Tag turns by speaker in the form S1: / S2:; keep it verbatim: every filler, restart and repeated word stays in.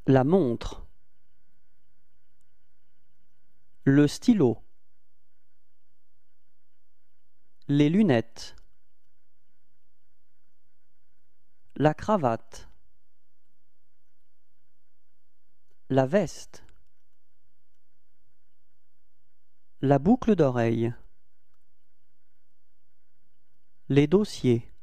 S1: La montre. Le stylo. Les lunettes. La cravate. La veste. La boucle d'oreille. Les dossiers.